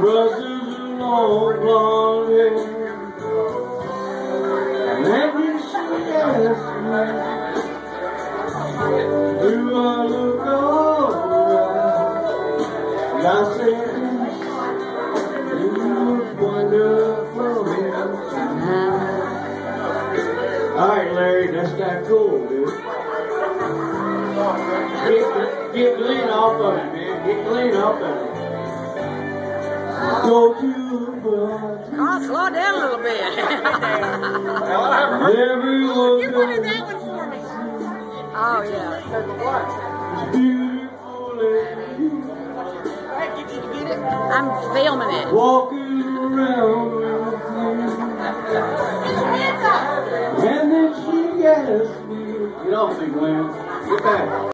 brushes long blonde hair. And then she asked me, do I look alright? And I said, you look wonderful. Alright, Larry, that's that cool, dude. Get clean off of it, man. Get clean off of it. Don't you oh, slow down a little bit. everyone You wanted that one for me. Oh, yeah. beautiful I'm filming it. walking around